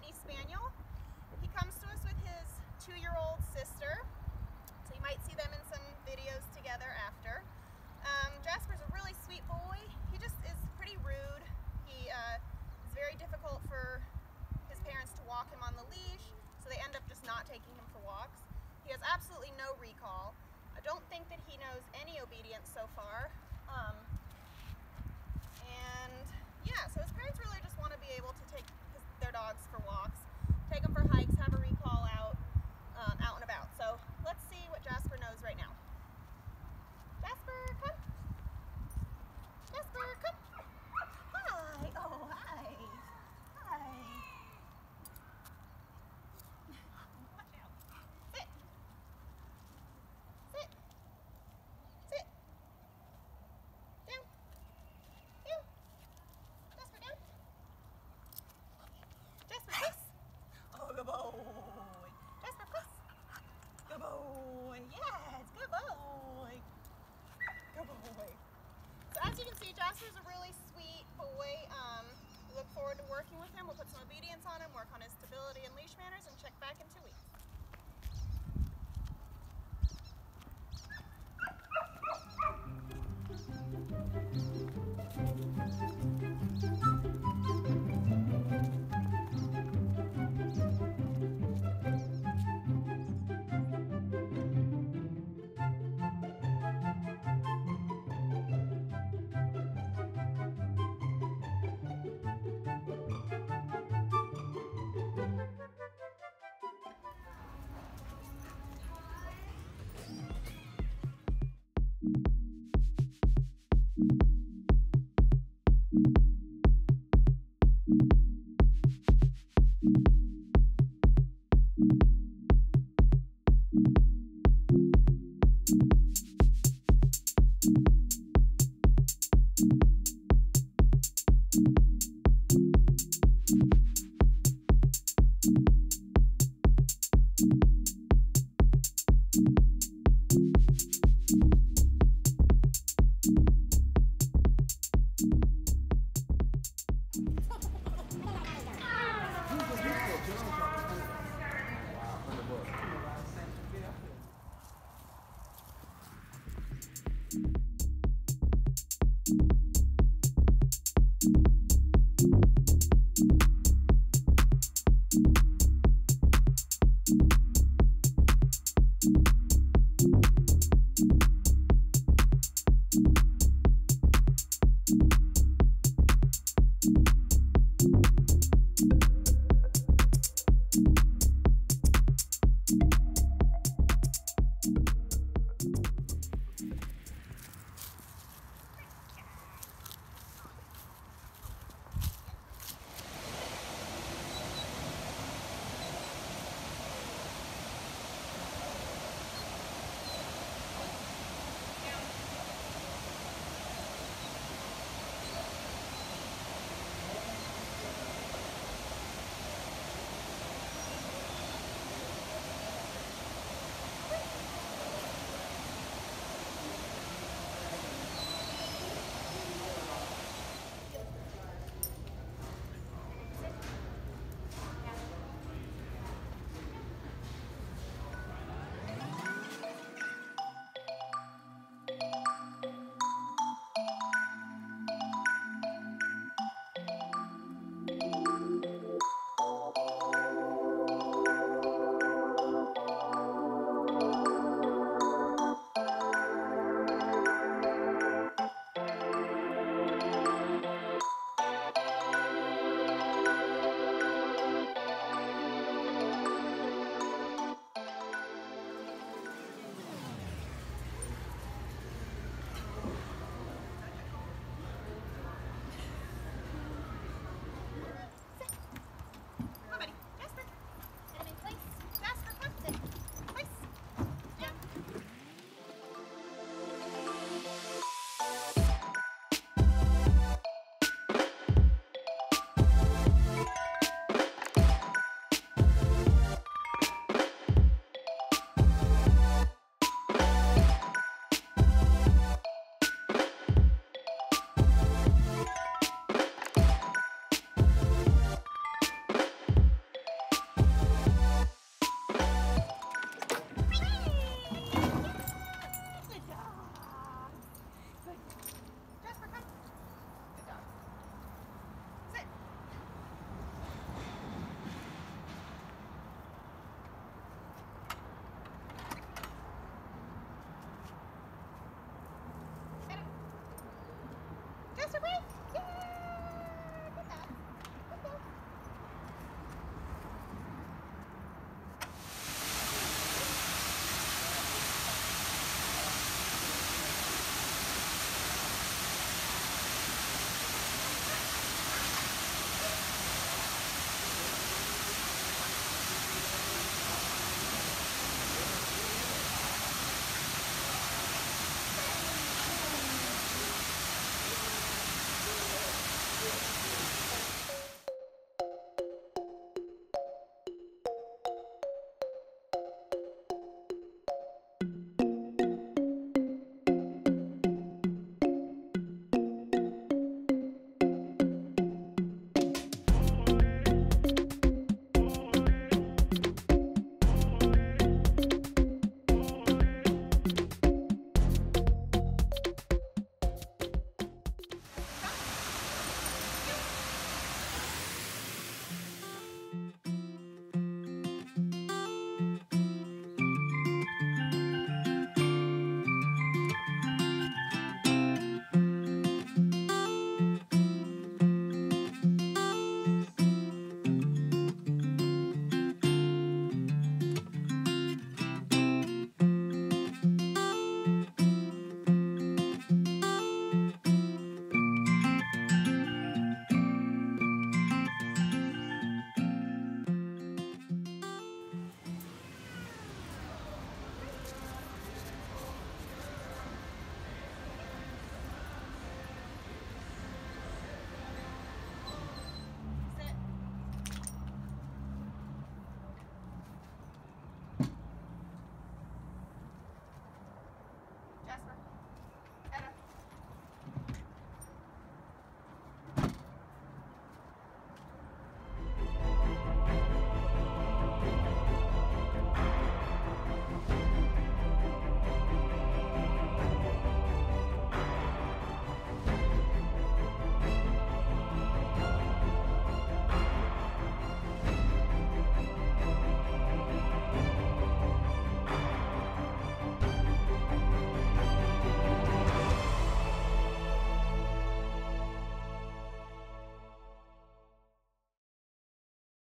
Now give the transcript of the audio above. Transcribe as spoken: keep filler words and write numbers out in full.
Brittany Spaniel. He comes to us with his two-year-old sister, so you might see them in some videos together after. Um, Jasper's a really sweet boy. He just is pretty rude. He uh, is very difficult for his parents to walk him on the leash, so they end up just not taking him for walks. He has absolutely no recall. I don't think that he knows any obedience so far. Um, and yeah, so his parents really just want to be able to take his, their dogs for walks, take them for hikes, have a recall out, um, out and about. So let's see what Jasper knows right now. Jasper, come. Jasper, come. Hi. Oh, hi. Hi. Watch out. Sit. Sit. Sit. Down. Down. Jasper, down. Jasper, puss. Oh, good boy. Jasper, puss. Good boy. Yes, good boy. Good boy. So as you can see, Jasper's a really sweet boy. Um, we look forward to working with him. We'll put some obedience on him, work on his stability and leash manners, and check back in two weeks. with